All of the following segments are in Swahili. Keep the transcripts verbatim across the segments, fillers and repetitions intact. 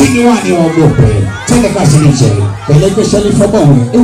chini wani waogope. Tende kazi D J. Peleke Sharifa Bonge.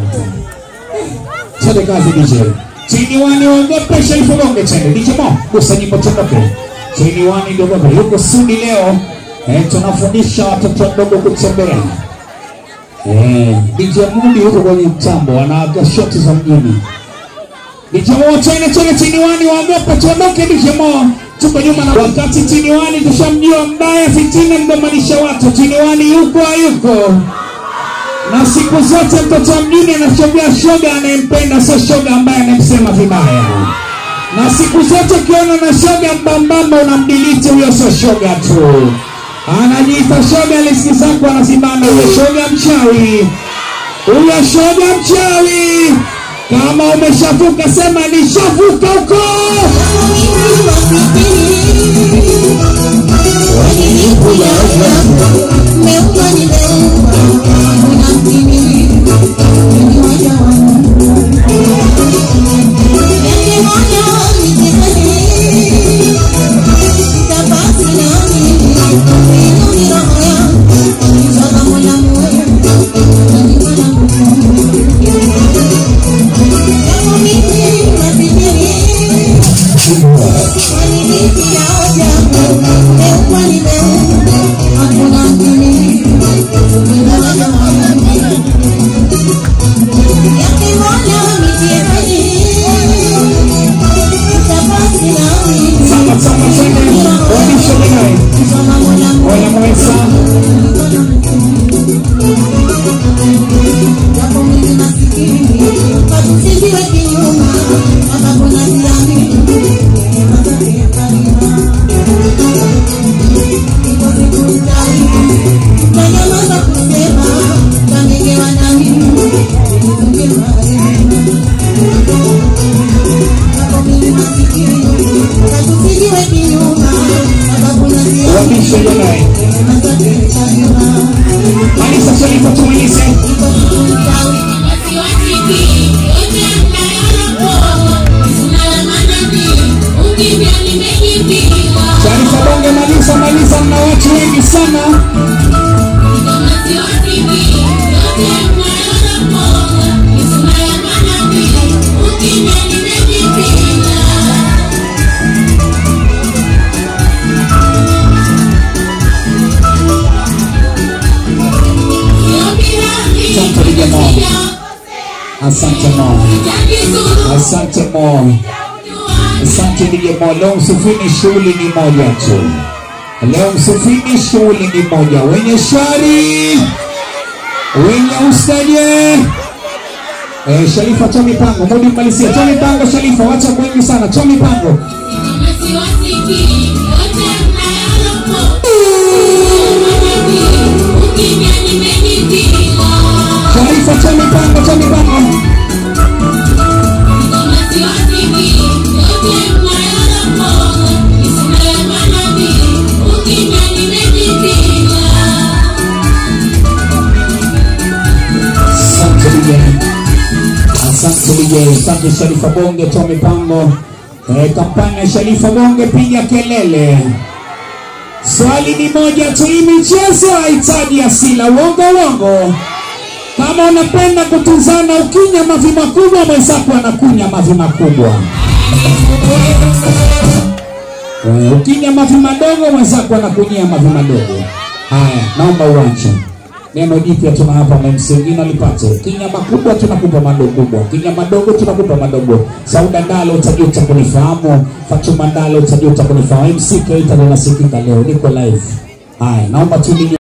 Tende kazi D J. Chini wani waogope Sharifa Bonge tende. D J Mo, gusa nyimbo tuondoke. Chini wani ndio baba. Yuko Sudi leo. Eh, tunafundisha watoto wadogo kutembea. Eh, D J Mudi yuko kwenye mtambo, anaaga shoti za mjini. D J Mo tena tena chini wani waogope tuondoke D J Mo. Tuko nyuma na wakati chini wani tushamjua mbaya fitina mdomanisha watu. Chini wani yuko yuko. Na siku zote mtoto mjini anashobia shoga anayempenda, sio shoga ambaye anamsema vibaya. Na siku zote ukiona na shoga mbambamba unamdiliti, huyo sio shoga tu. Anajiita shoga lisikiza kwa anazibana, huyo shoga mchawi. Huyo shoga mchawi. Kama umeshavuka sema nishavuka huko. Sharifa Bonge malisa malisa na watu wengi sana. Asante Mo. Asante Mo. Asante D J Mo. Leo msufini shughuli ni moja tu. Leo msufini shughuli ni moja. Wenye shari, wenye ustaje. Eh, Sharifa toa mipango. Mudi malisia. Toa mipango Sharifa. Wacha wengi sana. Toa mipango. Sharifa toa mipango. Toa mipango. Asante D J, asante Sharifa Bonge, toa mipango. Eh, kampani ya Sharifa Bonge, piga kelele. Swali ni moja tu, hii michezo haitaji asila, uongo uongo. Kama unapenda kutuzana ukinya mavi makubwa, mwenzako anakunya mavi makubwa. Eh, ukinya mavi madogo, mwenzako anakunyia mavi madogo. Haya, naomba uanze. Neno jipya tuna hapa memsingina alipate. Kinya makubwa tunakupa madogo kubwa. Kinya madogo tunakupa madogo. Sauda Ndalo utajuta kunifahamu. Fatuma Ndalo utajuta kunifahamu. M C K itakuwa nasikika leo. Niko live. Haya, naomba tu